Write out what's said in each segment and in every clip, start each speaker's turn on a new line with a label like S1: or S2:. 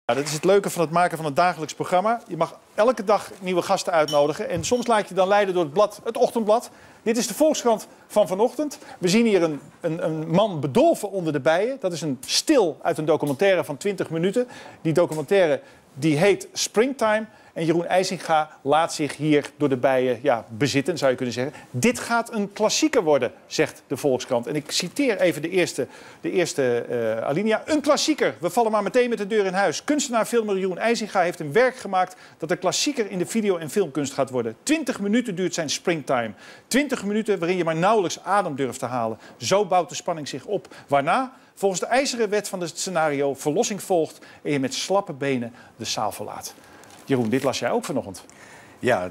S1: Dat is het leuke van het maken van een dagelijks programma. Je mag elke dag nieuwe gasten uitnodigen. En soms laat je dan leiden door het blad, het ochtendblad. Dit is de Volkskrant van vanochtend. We zien hier een man bedolven onder de bijen. Dat is een stil uit een documentaire van 20 minuten. Die documentaire die heet Springtime. En Jeroen IJzinga laat zich hier door de bijen bezitten, zou je kunnen zeggen. Dit gaat een klassieker worden, zegt de Volkskrant. En ik citeer even de eerste alinea. Een klassieker. We vallen maar meteen met de deur in huis. Kunstenaar-filmer Jeroen IJzinga heeft een werk gemaakt dat een klassieker in de video- en filmkunst gaat worden. 20 minuten duurt zijn Springtime. 20 minuten waarin je maar nauwelijks adem durft te halen. Zo bouwt de spanning zich op. Waarna, volgens de ijzeren wet van het scenario, verlossing volgt en je met slappe benen de zaal verlaat. Jeroen, dit las jij ook vanochtend.
S2: Ja,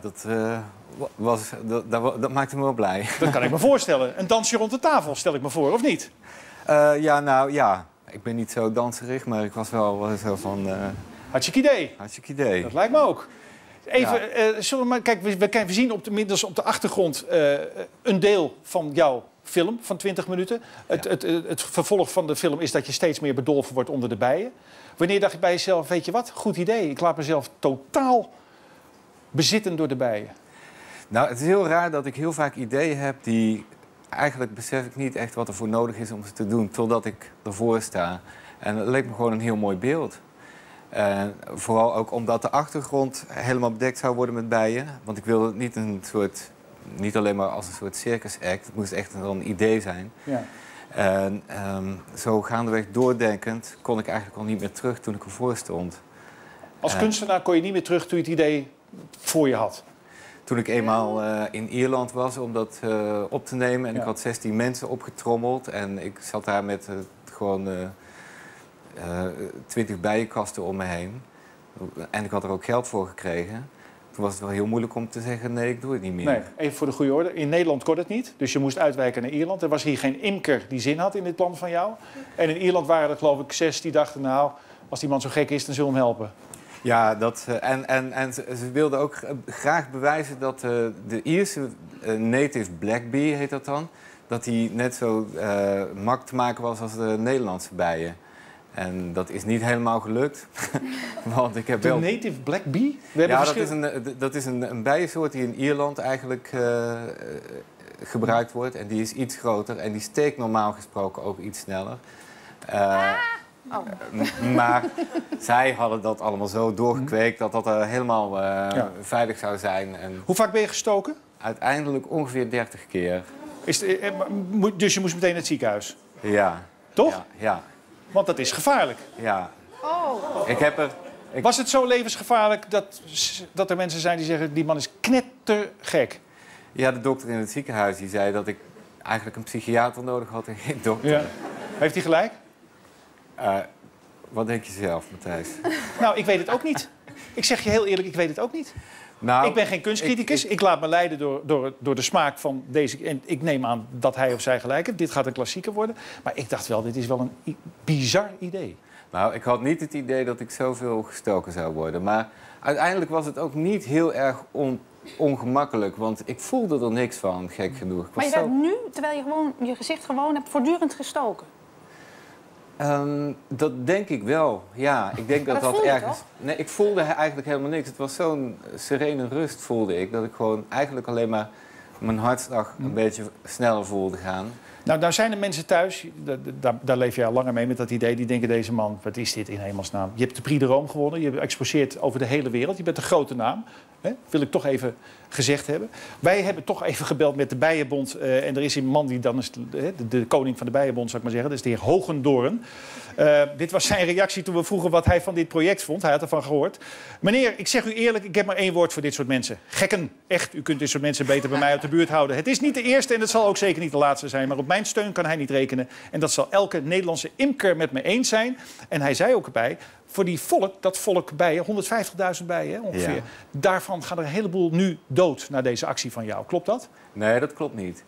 S2: dat maakte me wel blij.
S1: Dat kan ik me voorstellen. Een dansje rond de tafel, stel ik me voor, of niet?
S2: Ja. Ik ben niet zo danserig, maar ik was wel zo van...
S1: Hartstikke idee.
S2: Hartstikke idee.
S1: Dat lijkt me ook. Even, kijk, we zien inmiddels op de achtergrond een deel van jouw film van 20 minuten. Het vervolg van de film is dat je steeds meer bedolven wordt onder de bijen. Wanneer dacht je bij jezelf, weet je wat, goed idee. Ik laat mezelf totaal bezitten door de bijen.
S2: Nou, het is heel raar dat ik heel vaak ideeën heb die... Eigenlijk besef ik niet echt wat er voor nodig is om ze te doen, totdat ik ervoor sta. En het leek me gewoon een heel mooi beeld. Vooral ook omdat de achtergrond helemaal bedekt zou worden met bijen. Want ik wilde het niet alleen maar als een soort circus act. Het moest echt een idee zijn. Ja. En zo gaandeweg doordenkend kon ik eigenlijk al niet meer terug toen ik ervoor stond.
S1: Als kunstenaar kon je niet meer terug toen je het idee voor je had?
S2: Toen ik eenmaal in Ierland was om dat op te nemen. En ik had 16 mensen opgetrommeld. En ik zat daar met gewoon 20 bijenkasten om me heen. En ik had er ook geld voor gekregen. Toen was het wel heel moeilijk om te zeggen, nee, ik doe het niet meer.
S1: Nee, even voor de goede orde. In Nederland kon het niet, dus je moest uitwijken naar Ierland. Er was hier geen imker die zin had in dit plan van jou. En in Ierland waren er geloof ik 6 die dachten, nou, als die man zo gek is, dan zullen we hem helpen.
S2: Ja, en ze wilden ook graag bewijzen dat de Ierse native black bee, heet dat dan... dat die net zo mak te maken was als de Nederlandse bijen. En dat is niet helemaal gelukt. Want ik heb
S1: de native black bee?
S2: Ja, dat is een bijensoort die in Ierland eigenlijk gebruikt wordt. En die is iets groter en die steekt normaal gesproken ook iets sneller. Maar zij hadden dat allemaal zo doorgekweekt dat dat helemaal veilig zou zijn. En
S1: hoe vaak ben je gestoken?
S2: Uiteindelijk ongeveer 30 keer.
S1: Dus je moest meteen naar het ziekenhuis?
S2: Ja.
S1: Toch?
S2: Ja.
S1: Want dat is gevaarlijk.
S2: Ja.
S1: Oh. Was het zo levensgevaarlijk dat er mensen zijn die zeggen... die man is knettergek?
S2: Ja, de dokter in het ziekenhuis die zei dat ik eigenlijk een psychiater nodig had en geen dokter.
S1: Ja. Heeft hij gelijk?
S2: Wat denk je zelf, Matthijs?
S1: Nou, ik weet het ook niet. Ik zeg je heel eerlijk, ik weet het ook niet. Nou, ik ben geen kunstcriticus. Ik laat me leiden door de smaak van deze... En ik neem aan dat hij of zij gelijk heeft. Dit gaat een klassieker worden. Maar ik dacht wel, dit is wel een bizar idee.
S2: Nou, ik had niet het idee dat ik zoveel gestoken zou worden. Maar uiteindelijk was het ook niet heel erg ongemakkelijk. Want ik voelde er niks van, gek genoeg.
S3: Maar je werd nu, terwijl je gewoon je gezicht gewoon hebt, voortdurend gestoken?
S2: Dat denk ik wel, ja. Ik denk dat ergens... Nee, ik voelde eigenlijk helemaal niks. Het was zo'n serene rust, voelde ik. Dat ik gewoon eigenlijk alleen maar mijn hartslag een beetje sneller voelde gaan.
S1: Nou zijn er mensen thuis, daar leef je al langer mee met dat idee... die denken, deze man, wat is dit in hemelsnaam? Je hebt de Prix de Rome gewonnen, je exposeert over de hele wereld. Je bent een grote naam, hè? Wil ik toch even gezegd hebben. Wij hebben toch even gebeld met de Bijenbond. En er is een man die dan is de koning van de Bijenbond, zou ik maar zeggen. Dat is de heer Hogendoorn. Dit was zijn reactie toen we vroegen wat hij van dit project vond. Hij had ervan gehoord. Meneer, ik zeg u eerlijk, ik heb maar één woord voor dit soort mensen. Gekken. Echt, u kunt dit soort mensen beter bij mij uit de buurt houden. Het is niet de eerste en het zal ook zeker niet de laatste zijn. Maar op mijn steun kan hij niet rekenen. En dat zal elke Nederlandse imker met me eens zijn. En hij zei ook erbij, voor dat volk bijen, 150.000 bijen hè, ongeveer. Ja. Daarvan gaan er een heleboel nu dood na deze actie van jou. Klopt dat?
S2: Nee, dat klopt niet.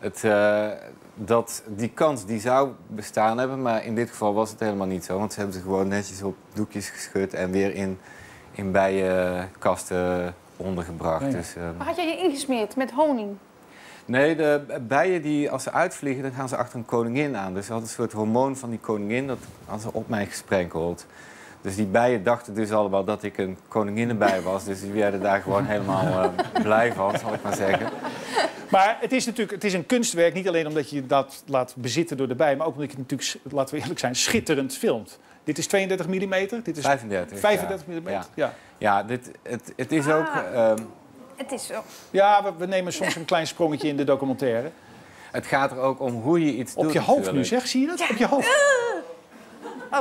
S2: Die kans die zou bestaan hebben, maar in dit geval was het helemaal niet zo. Want ze hebben ze gewoon netjes op doekjes geschud en weer in bijenkasten ondergebracht. Ja. Dus,
S3: maar had jij je ingesmeerd met honing?
S2: Nee, de bijen die als ze uitvliegen, dan gaan ze achter een koningin aan. Dus ze hadden een soort hormoon van die koningin, dat hadden ze op mij gesprenkeld. Dus die bijen dachten dus allemaal dat ik een koninginnenbij was. Dus die werden daar gewoon helemaal blij van, zal ik maar zeggen.
S1: Maar het is natuurlijk een kunstwerk, niet alleen omdat je dat laat bezitten door de bij, maar ook omdat je het natuurlijk, laten we eerlijk zijn, schitterend filmt. Dit is 32 mm, dit is 35 mm. Ja,
S2: ja het is ook...
S3: Het is zo.
S1: Ja, we nemen soms een klein sprongetje in de documentaire.
S2: Het gaat er ook om hoe je iets doet.
S1: Op je hoofd nu, zeg, zie je dat? Ja. Op je hoofd.
S3: Oh.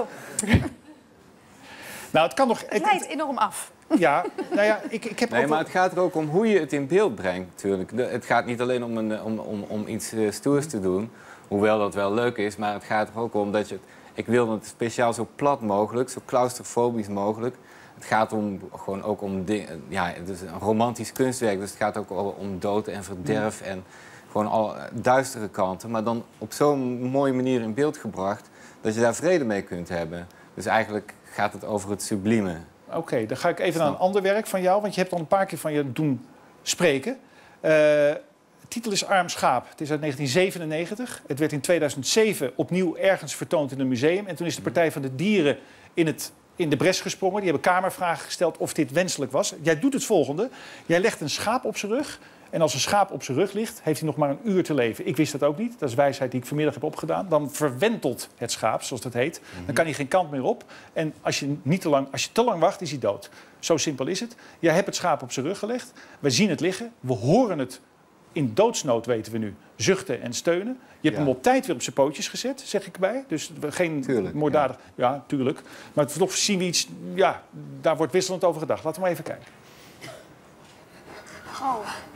S1: Nou, het kan nog...
S3: Het leidt enorm af.
S1: Ja, nou ja, ik heb
S2: Nee,
S1: ook
S2: maar het gaat er ook om hoe je het in beeld brengt, natuurlijk. Het gaat niet alleen om iets stoers te doen, hoewel dat wel leuk is, maar het gaat er ook om dat je... Ik wil het speciaal zo plat mogelijk, zo claustrofobisch mogelijk. Het gaat gewoon ook om dingen... Ja, het is een romantisch kunstwerk, dus het gaat ook om dood en verderf en gewoon al duistere kanten. Maar dan op zo'n mooie manier in beeld gebracht dat je daar vrede mee kunt hebben. Dus eigenlijk gaat het over het sublieme.
S1: Oké, dan ga ik even naar een ander werk van jou, want je hebt al een paar keer van je doen spreken. De titel is Arm Schaap. Het is uit 1997. Het werd in 2007 opnieuw ergens vertoond in een museum. En toen is de Partij van de Dieren in de bres gesprongen. Die hebben kamervragen gesteld of dit wenselijk was. Jij doet het volgende. Jij legt een schaap op zijn rug. En als een schaap op zijn rug ligt, heeft hij nog maar een uur te leven. Ik wist dat ook niet. Dat is wijsheid die ik vanmiddag heb opgedaan. Dan verwentelt het schaap, zoals dat heet. Dan kan hij geen kant meer op. En als je te lang wacht, is hij dood. Zo simpel is het. Jij hebt het schaap op zijn rug gelegd. We zien het liggen. We horen het in doodsnood, weten we nu, zuchten en steunen. Je hebt hem op tijd weer op zijn pootjes gezet, zeg ik erbij. Dus geen moorddadig... Ja, tuurlijk. Maar toch zien we iets... Ja, daar wordt wisselend over gedacht. Laten we maar even kijken.
S3: Oh.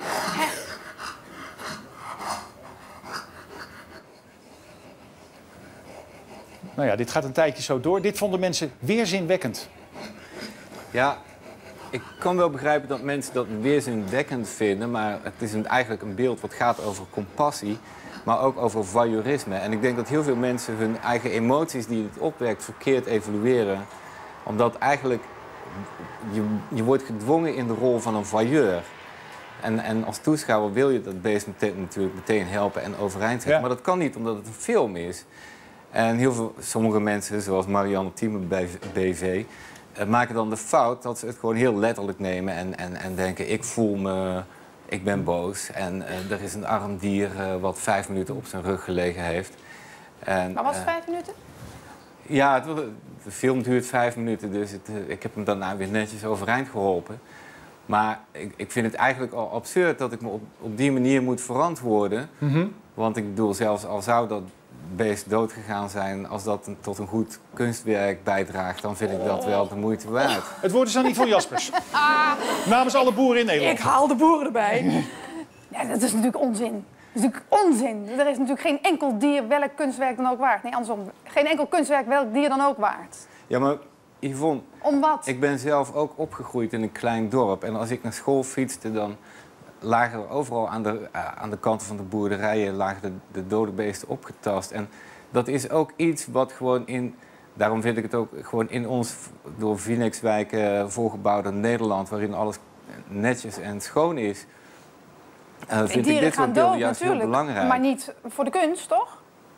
S1: Nou ja, dit gaat een tijdje zo door. Dit vonden mensen weerzinwekkend.
S2: Ja, ik kan wel begrijpen dat mensen dat weerzinwekkend vinden, maar het is eigenlijk een beeld wat gaat over compassie, maar ook over voyeurisme. En ik denk dat heel veel mensen hun eigen emoties die het opwekt verkeerd evalueren. Omdat eigenlijk je wordt gedwongen in de rol van een voyeur. En als toeschouwer wil je dat beest natuurlijk meteen helpen en overeind zetten. Ja. Maar dat kan niet, omdat het een film is. En sommige mensen, zoals Marianne Thieme bij BV... maken dan de fout dat ze het gewoon heel letterlijk nemen en denken... ik ben boos en er is een arm dier wat 5 minuten op zijn rug gelegen heeft.
S3: Maar was het 5 minuten?
S2: Ja, de film duurt 5 minuten, dus ik heb hem daarna weer netjes overeind geholpen. Maar ik vind het eigenlijk al absurd dat ik me op die manier moet verantwoorden. Mm-hmm. Want ik bedoel, zelfs al zou dat beest doodgegaan zijn, als dat tot een goed kunstwerk bijdraagt, dan vind ik dat wel de moeite waard.
S1: Het woord is aan Yvonne Jaspers. Namens alle boeren in Nederland.
S3: Ik haal de boeren erbij. Ja, dat is natuurlijk onzin. Dat is natuurlijk onzin. Er is natuurlijk geen enkel dier welk kunstwerk dan ook waard. Nee, andersom. Geen enkel kunstwerk welk dier dan ook waard.
S2: Ja, maar Yvonne,
S3: om wat?
S2: Ik ben zelf ook opgegroeid in een klein dorp. En als ik naar school fietste, dan lagen er overal aan de kanten van de boerderijen lagen de dode beesten opgetast. En dat is ook iets wat gewoon daarom vind ik het ook gewoon in ons door Vinex-wijk voorgebouwde Nederland, waarin alles netjes en schoon is, vind ik dit soort beelden juist heel belangrijk.
S3: Maar niet voor de kunst, toch?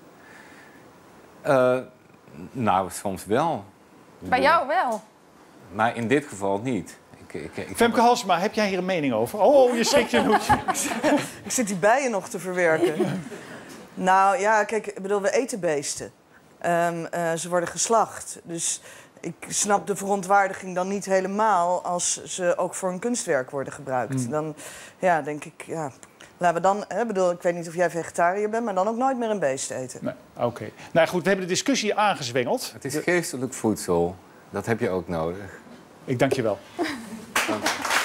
S2: Nou, soms wel.
S3: Bij jou wel.
S2: Maar in dit geval niet.
S1: Femke Halsema, heb jij hier een mening over? Oh, je schrikt je hoedje.
S4: Ik zit die bijen nog te verwerken. Nou ja, kijk, ik bedoel, we eten beesten. Ze worden geslacht. Dus ik snap de verontwaardiging dan niet helemaal als ze ook voor een kunstwerk worden gebruikt. Dan denk ik, laten we dan... ik weet niet of jij vegetariër bent, maar dan ook nooit meer een beest eten.
S1: Nee, oké. Nou goed, we hebben de discussie aangezwengeld.
S2: Het is geestelijk voedsel. Dat heb je ook nodig.
S1: Ik dank je wel.
S2: Dank je.